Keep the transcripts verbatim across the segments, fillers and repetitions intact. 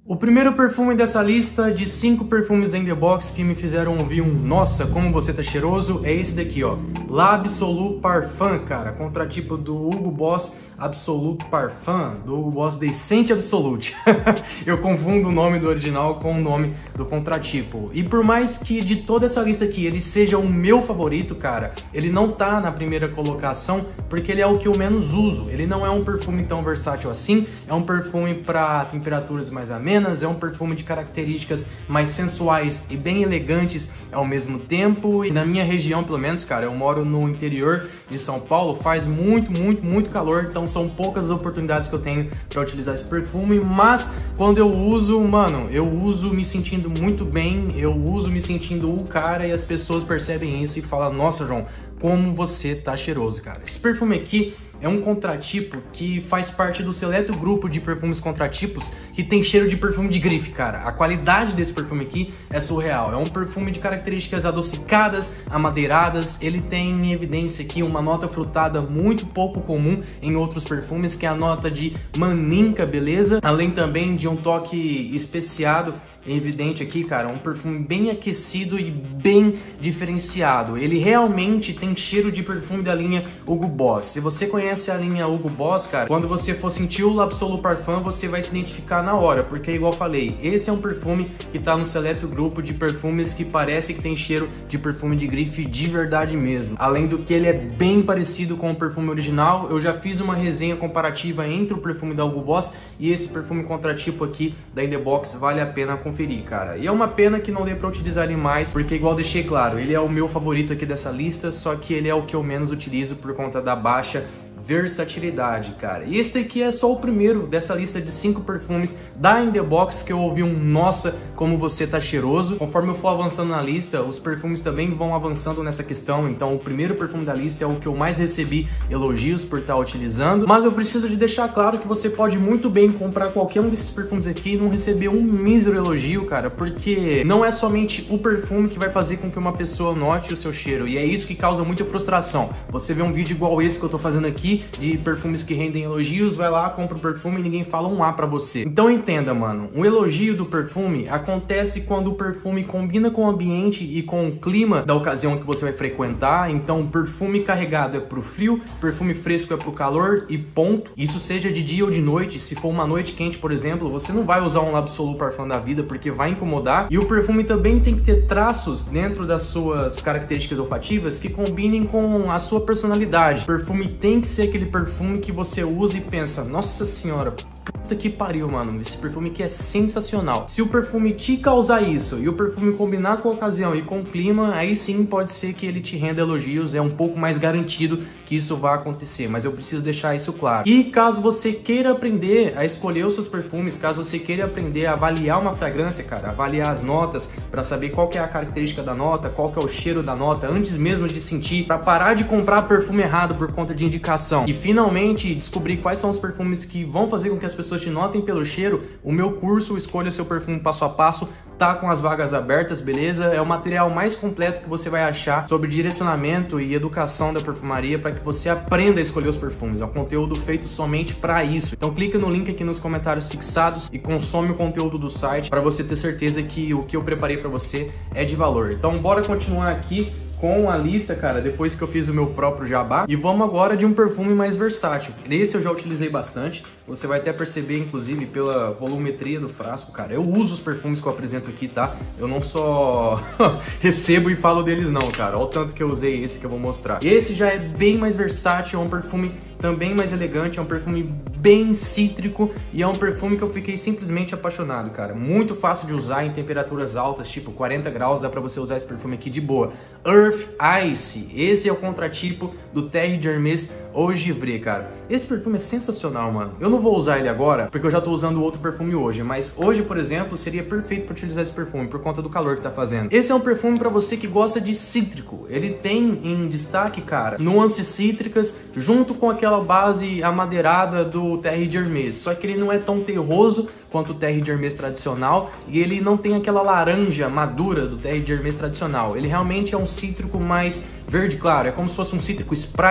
O primeiro perfume dessa lista de cinco perfumes da In The Box que me fizeram ouvir um nossa, como você tá cheiroso, é esse daqui, ó. L'Absolu Parfum, cara, contratipo do Hugo Boss Absolute Parfum, do Hugo Boss Decente Absolute. Eu confundo o nome do original com o nome do contratipo. E por mais que de toda essa lista aqui ele seja o meu favorito, cara, ele não tá na primeira colocação porque ele é o que eu menos uso. Ele não é um perfume tão versátil assim, é um perfume para temperaturas mais amenas, é um perfume de características mais sensuais e bem elegantes ao mesmo tempo. E na minha região, pelo menos, cara, eu moro no interior de São Paulo, faz muito, muito, muito calor, então são poucas as oportunidades que eu tenho para utilizar esse perfume, mas quando eu uso, mano, eu uso me sentindo muito bem, eu uso me sentindo o cara e as pessoas percebem isso e falam, nossa, João, como você tá cheiroso, cara. Esse perfume aqui é um contratipo que faz parte do seleto grupo de perfumes contratipos que tem cheiro de perfume de grife, cara. A qualidade desse perfume aqui é surreal. É um perfume de características adocicadas, amadeiradas. Ele tem em evidência aqui uma nota frutada muito pouco comum em outros perfumes, que é a nota de maninka, beleza? Além também de um toque especiado evidente aqui, cara, um perfume bem aquecido e bem diferenciado. Ele realmente tem cheiro de perfume da linha Hugo Boss. Se você conhece a linha Hugo Boss, cara, quando você for sentir o L'Absolu Parfum, você vai se identificar na hora, porque igual eu falei, esse é um perfume que tá no seleto grupo de perfumes que parece que tem cheiro de perfume de grife de verdade mesmo. Além do que ele é bem parecido com o perfume original, eu já fiz uma resenha comparativa entre o perfume da Hugo Boss e esse perfume contratipo aqui da In The Box, vale a pena conferir, cara. E é uma pena que não dê pra utilizar ele mais, porque igual deixei claro, ele é o meu favorito aqui dessa lista, só que ele é o que eu menos utilizo por conta da baixa versatilidade, cara. E esse daqui é só o primeiro dessa lista de cinco perfumes da In The Box que eu ouvi um nossa, como você tá cheiroso. Conforme eu for avançando na lista, os perfumes também vão avançando nessa questão, então o primeiro perfume da lista é o que eu mais recebi elogios por estar utilizando, mas eu preciso de deixar claro que você pode muito bem comprar qualquer um desses perfumes aqui e não receber um mísero elogio, cara, porque não é somente o perfume que vai fazer com que uma pessoa note o seu cheiro, e é isso que causa muita frustração. Você vê um vídeo igual esse que eu tô fazendo aqui, de perfumes que rendem elogios, vai lá, compra o perfume e ninguém fala um A pra você. Então entenda, mano, um elogio do perfume acontece quando o perfume combina com o ambiente e com o clima da ocasião que você vai frequentar. Então perfume carregado é pro frio, perfume fresco é pro calor e ponto. Isso seja de dia ou de noite. Se for uma noite quente, por exemplo, você não vai usar um L'Absolu Parfum da vida porque vai incomodar. E o perfume também tem que ter traços dentro das suas características olfativas que combinem com a sua personalidade. O perfume tem que ser aquele perfume que você usa e pensa, nossa senhora, puta que pariu, mano, esse perfume aqui é sensacional. Se o perfume te causar isso e o perfume combinar com a ocasião e com o clima, aí sim pode ser que ele te renda elogios, é um pouco mais garantido que isso vai acontecer, mas eu preciso deixar isso claro. E caso você queira aprender a escolher os seus perfumes, caso você queira aprender a avaliar uma fragrância, cara, avaliar as notas para saber qual que é a característica da nota, qual que é o cheiro da nota, antes mesmo de sentir, para parar de comprar perfume errado por conta de indicação e finalmente descobrir quais são os perfumes que vão fazer com que as pessoas te notem pelo cheiro, o meu curso Escolha Seu Perfume Passo a Passo tá com as vagas abertas, beleza? É o material mais completo que você vai achar sobre direcionamento e educação da perfumaria para que você aprenda a escolher os perfumes. É um conteúdo feito somente para isso. Então clica no link aqui nos comentários fixados e consome o conteúdo do site para você ter certeza que o que eu preparei para você é de valor. Então bora continuar aqui com a lista, cara, depois que eu fiz o meu próprio jabá. E vamos agora de um perfume mais versátil. Esse eu já utilizei bastante. Você vai até perceber, inclusive, pela volumetria do frasco, cara. Eu uso os perfumes que eu apresento aqui, tá? Eu não só recebo e falo deles não, cara. Olha o tanto que eu usei esse que eu vou mostrar. Esse já é bem mais versátil, é um perfume também mais elegante, é um perfume bem cítrico e é um perfume que eu fiquei simplesmente apaixonado, cara. Muito fácil de usar em temperaturas altas, tipo quarenta graus, dá pra você usar esse perfume aqui de boa. Earth Ice, esse é o contratipo do Terre d'Hermès Eau Givré, cara. Esse perfume é sensacional, mano. Eu não vou usar ele agora, porque eu já tô usando outro perfume hoje, mas hoje, por exemplo, seria perfeito pra utilizar esse perfume, por conta do calor que tá fazendo. Esse é um perfume pra você que gosta de cítrico. Ele tem em destaque, cara, nuances cítricas, junto com aquela base amadeirada do Terre d'Hermès. Só que ele não é tão terroso quanto o Terre d'Hermès tradicional e ele não tem aquela laranja madura do Terre d'Hermès tradicional. Ele realmente é um cítrico mais verde claro, é como se fosse um cítrico Sprite,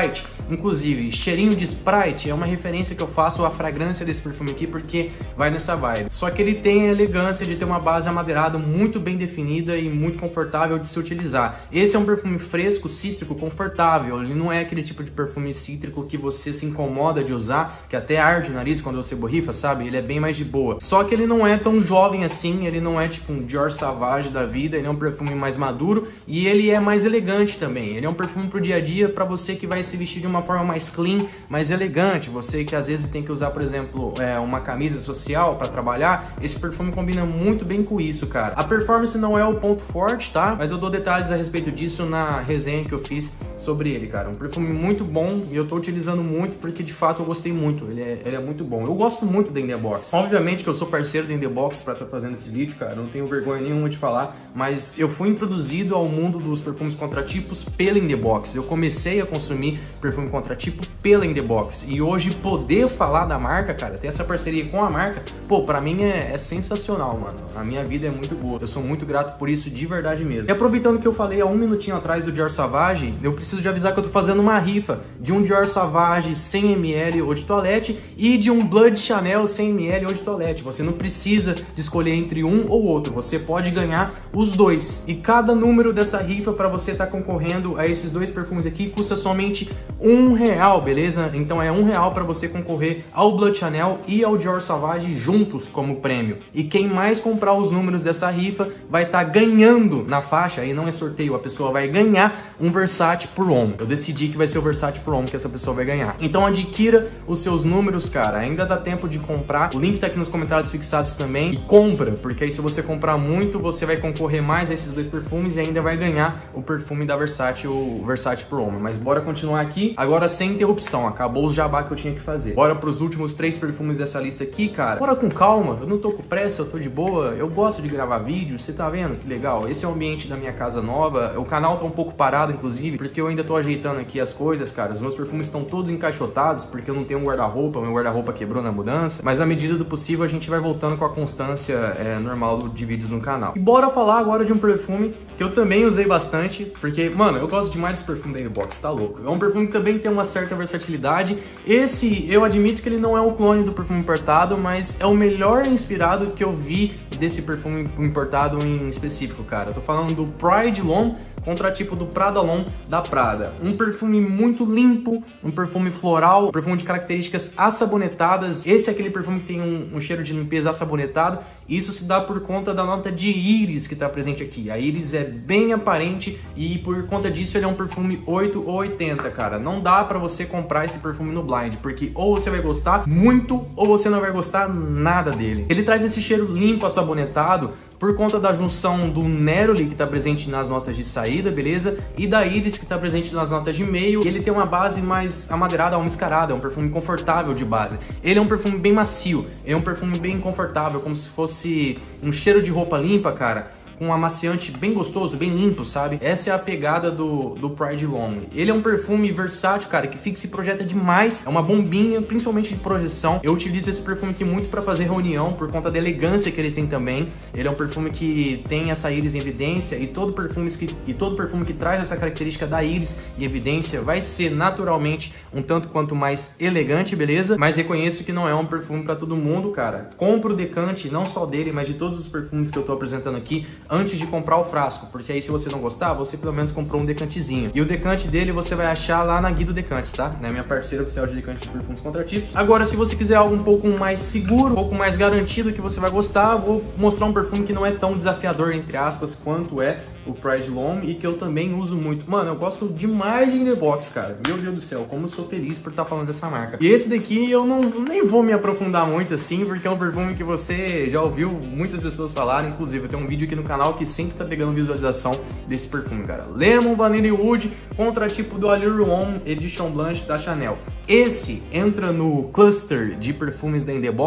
Inclusive, cheirinho de Sprite é uma referência que eu faço à fragrância desse perfume aqui, porque vai nessa vibe. Só que ele tem a elegância de ter uma base amadeirada muito bem definida e muito confortável de se utilizar. Esse é um perfume fresco, cítrico, confortável. Ele não é aquele tipo de perfume cítrico que você se incomoda de usar, que até arde o nariz quando você borrifa, sabe? Ele é bem mais de boa. Só que ele não é tão jovem assim, ele não é tipo um Dior Sauvage da vida, ele é um perfume mais maduro e ele é mais elegante também. Ele é um perfume pro dia a dia, para você que vai se vestir de uma forma mais clean, mais elegante. Você que às vezes tem que usar, por exemplo, é, uma camisa social para trabalhar, esse perfume combina muito bem com isso, cara. A performance não é o ponto forte, tá? Mas eu dou detalhes a respeito disso na resenha que eu fiz sobre ele, cara. Um perfume muito bom e eu tô utilizando muito porque de fato eu gostei muito. Ele é, ele é muito bom. Eu gosto muito da In The Box. Obviamente que eu sou parceiro da In The Box pra estar tá fazendo esse vídeo, cara. Não tenho vergonha nenhuma de falar, mas eu fui introduzido ao mundo dos perfumes contratipos pela In The Box. Eu comecei a consumir perfume contratipo pela In The Box. E hoje poder falar da marca, cara, ter essa parceria com a marca, pô, pra mim é, é sensacional, mano. A minha vida é muito boa. Eu sou muito grato por isso de verdade mesmo. E aproveitando que eu falei há um minutinho atrás do Dior Sauvage, eu preciso de avisar que eu tô fazendo uma rifa de um Dior Sauvage cem mililitros Eau de Toilette e de um Blood Chanel cem mililitros Eau de Toilette. Você não precisa de escolher entre um ou outro, você pode ganhar os dois. E cada número dessa rifa para você estar tá concorrendo a esses dois perfumes aqui custa somente um real, beleza? Então é um real para você concorrer ao Blood Chanel e ao Dior Sauvage juntos como prêmio. E quem mais comprar os números dessa rifa vai estar tá ganhando na faixa, aí não é sorteio, a pessoa vai ganhar um Versace Pour Homme. Eu decidi que vai ser o Versace Pour Homme que essa pessoa vai ganhar. Então adquira os seus números, cara. Ainda dá tempo de comprar. O link tá aqui nos comentários fixados também. E compra, porque aí se você comprar muito, você vai concorrer mais a esses dois perfumes e ainda vai ganhar o perfume da Versace, o Versace Pour Homme. Mas bora continuar aqui, agora sem interrupção. Acabou os jabá que eu tinha que fazer. Bora pros últimos três perfumes dessa lista aqui, cara. Bora com calma. Eu não tô com pressa, eu tô de boa. Eu gosto de gravar vídeos. Você tá vendo que legal? Esse é o ambiente da minha casa nova. O canal tá um pouco parado, inclusive, porque eu ainda tô ajeitando aqui as coisas, cara. Os meus perfumes estão todos encaixotados, porque eu não tenho um guarda-roupa, meu guarda-roupa quebrou na mudança. Mas à medida do possível, a gente vai voltando com a constância é, normal de vídeos no canal. E bora falar agora de um perfume que eu também usei bastante, porque, mano, eu gosto demais desse perfume da In The Box, tá louco? É um perfume que também tem uma certa versatilidade. Esse, eu admito que ele não é o clone do perfume importado, mas é o melhor inspirado que eu vi desse perfume importado em específico, cara. Eu tô falando do Pride L'Homme, contratipo do Prada L'Homme da Prada. Um perfume muito limpo, um perfume floral, um perfume de características assabonetadas. Esse é aquele perfume que tem um, um cheiro de limpeza assabonetado. Isso se dá por conta da nota de íris que está presente aqui. A íris é bem aparente e por conta disso ele é um perfume oito ou oitenta, cara. Não dá pra você comprar esse perfume no blind, porque ou você vai gostar muito ou você não vai gostar nada dele. Ele traz esse cheiro limpo, assabonetado, por conta da junção do neroli que está presente nas notas de saída, beleza? E da íris que está presente nas notas de meio. E ele tem uma base mais amadeirada, almiscarada, é um perfume confortável de base. Ele é um perfume bem macio, é um perfume bem confortável, como se fosse um cheiro de roupa limpa, cara, com um amaciante bem gostoso, bem limpo, sabe? Essa é a pegada do, do Pride L'Homme. Ele é um perfume versátil, cara, que fica e se projeta demais. É uma bombinha, principalmente de projeção. Eu utilizo esse perfume aqui muito pra fazer reunião, por conta da elegância que ele tem também. Ele é um perfume que tem essa íris em evidência e todo perfume que, e todo perfume que traz essa característica da íris em evidência vai ser naturalmente um tanto quanto mais elegante, beleza? Mas reconheço que não é um perfume pra todo mundo, cara. Compro o decante, não só dele, mas de todos os perfumes que eu tô apresentando aqui, antes de comprar o frasco, porque aí se você não gostar, você pelo menos comprou um decantezinho. E o decante dele você vai achar lá na Guido Decantes, tá? Né? Minha parceira oficial de decantes de perfumes contratipos. Agora, se você quiser algo um pouco mais seguro, um pouco mais garantido que você vai gostar, vou mostrar um perfume que não é tão desafiador, entre aspas, quanto é o Pride L'Homme e que eu também uso muito. Mano, eu gosto demais de In The Box, cara. Meu Deus do céu, como eu sou feliz por estar falando dessa marca. E esse daqui eu não nem vou me aprofundar muito assim, porque é um perfume que você já ouviu muitas pessoas falarem. Inclusive, eu tenho um vídeo aqui no canal que sempre tá pegando visualização desse perfume, cara. Lemon Vanilla Wood, contratipo do Allure Homme Edition Blanche da Chanel. Esse entra no cluster de perfumes da In The Box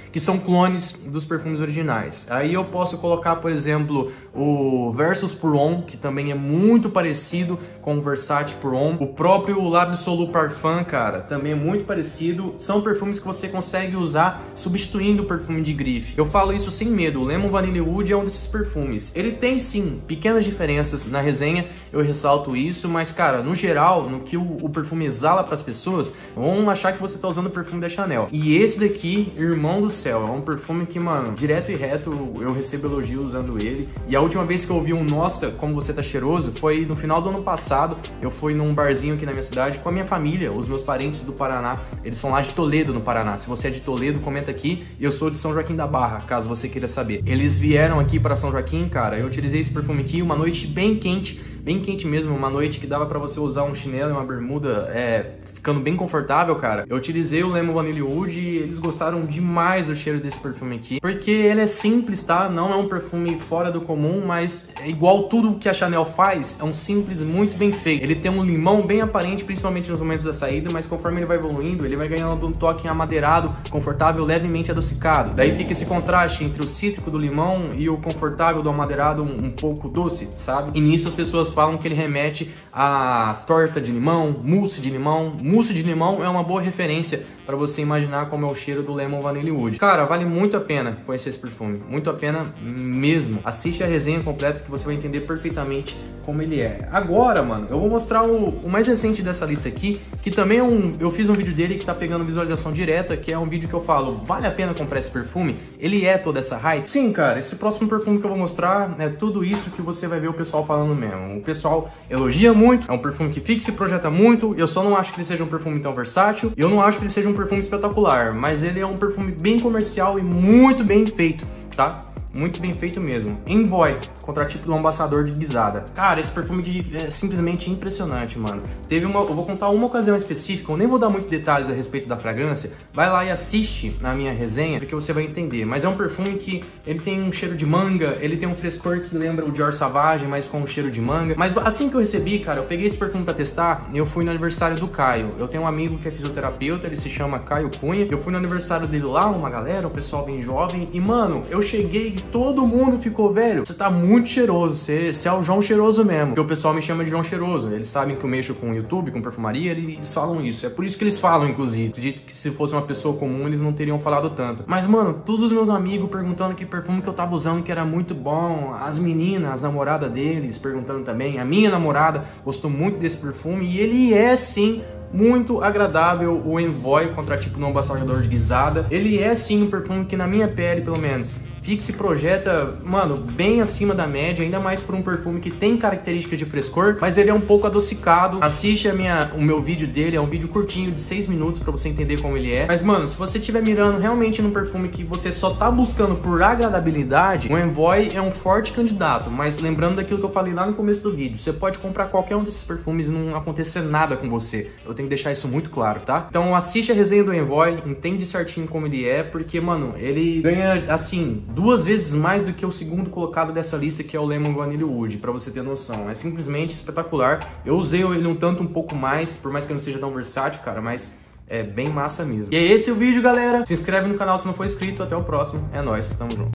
que são clones dos perfumes originais. Aí eu posso colocar, por exemplo, o Versus Pour Homme, que também é muito parecido com o Versace Pour Homme. O próprio L'Absolu Parfum, cara, também é muito parecido. São perfumes que você consegue usar substituindo o perfume de grife. Eu falo isso sem medo, o Lemon Vanilla Wood é um desses perfumes. Ele tem sim pequenas diferenças na resenha, eu ressalto isso, mas cara, no geral, no que o, o perfume exala para as pessoas, vão achar que você tá usando o perfume da Chanel. E esse daqui, irmão do céu, é um perfume que, mano, direto e reto eu recebo elogios usando ele. E a última vez que eu ouvi um nossa, como você tá cheiroso, foi no final do ano passado. Eu fui num barzinho aqui na minha cidade com a minha família, os meus parentes do Paraná. Eles são lá de Toledo, no Paraná. Se você é de Toledo, comenta aqui. Eu sou de São Joaquim da Barra, caso você queira saber. Eles vieram aqui para São Joaquim, cara. Eu utilizei esse perfume aqui, uma noite bem quente, bem quente mesmo, uma noite que dava pra você usar um chinelo e uma bermuda, é, ficando bem confortável, cara. Eu utilizei o Lemon Vanilla Wood e eles gostaram demais do cheiro desse perfume aqui, porque ele é simples, tá? Não é um perfume fora do comum, mas é igual tudo que a Chanel faz, é um simples muito bem feito. Ele tem um limão bem aparente, principalmente nos momentos da saída, mas conforme ele vai evoluindo, ele vai ganhando um toque amadeirado, confortável, levemente adocicado. Daí fica esse contraste entre o cítrico do limão e o confortável do amadeirado um, um pouco doce, sabe? E nisso as pessoas falam que ele remete a torta de limão, mousse de limão. Mousse de limão é uma boa referência para você imaginar como é o cheiro do Lemon Vanilla Wood. Cara, vale muito a pena conhecer esse perfume, muito a pena mesmo. Assiste a resenha completa que você vai entender perfeitamente como ele é. Agora, mano, eu vou mostrar o, o mais recente dessa lista aqui, que também é um, eu fiz um vídeo dele que tá pegando visualização direta, que é um vídeo que eu falo, vale a pena comprar esse perfume? Ele é toda essa hype? Sim, cara, esse próximo perfume que eu vou mostrar é tudo isso que você vai ver o pessoal falando mesmo. O pessoal elogia muito, é um perfume que fixa e projeta muito. Eu só não acho que ele seja um perfume tão versátil, eu não acho que ele seja um perfume espetacular, mas ele é um perfume bem comercial e muito bem feito, tá? Muito bem feito mesmo. Envoy, contratipo do Ambassador de Guisada. Cara, esse perfume aqui é simplesmente impressionante, mano. Teve uma, eu vou contar uma ocasião específica, eu nem vou dar muitos detalhes a respeito da fragrância. Vai lá e assiste na minha resenha, porque você vai entender. Mas é um perfume que ele tem um cheiro de manga, ele tem um frescor que lembra o Dior Sauvage, mas com um cheiro de manga. Mas assim que eu recebi, cara, eu peguei esse perfume pra testar, eu fui no aniversário do Caio. Eu tenho um amigo que é fisioterapeuta, ele se chama Caio Cunha. Eu fui no aniversário dele lá, uma galera, o pessoal bem jovem. E, mano, eu cheguei e todo mundo ficou, velho, você tá muito cheiroso, você, você é o João Cheiroso mesmo. Porque o pessoal me chama de João Cheiroso. Eles sabem que eu mexo com YouTube, com perfumaria, eles falam isso. É por isso que eles falam, inclusive. Acredito que se fosse uma pessoa comum, eles não teriam falado tanto. Mas, mano, todos os meus amigos perguntando que perfume que eu tava usando, que era muito bom. As meninas, as namoradas deles, perguntando também. A minha namorada gostou muito desse perfume. E ele é, sim, muito agradável, o Envoy, contratipo do Ambassador de Guisada. Ele é, sim, um perfume que na minha pele, pelo menos, fixa e projeta, mano, bem acima da média, ainda mais por um perfume que tem características de frescor, mas ele é um pouco adocicado. Assiste a minha, o meu vídeo dele, é um vídeo curtinho de seis minutos pra você entender como ele é. Mas, mano, se você estiver mirando realmente num perfume que você só tá buscando por agradabilidade, o Envoy é um forte candidato. Mas lembrando daquilo que eu falei lá no começo do vídeo, você pode comprar qualquer um desses perfumes e não acontecer nada com você. Eu tenho que deixar isso muito claro, tá? Então assiste a resenha do Envoy, entende certinho como ele é, porque, mano, ele ganha, assim, duas vezes mais do que o segundo colocado dessa lista, que é o Lemon Vanilla Wood, pra você ter noção. É simplesmente espetacular. Eu usei ele um tanto um pouco mais, por mais que não seja tão versátil, cara, mas é bem massa mesmo. E é esse o vídeo, galera. Se inscreve no canal se não for inscrito. Até o próximo. É nóis, tamo junto.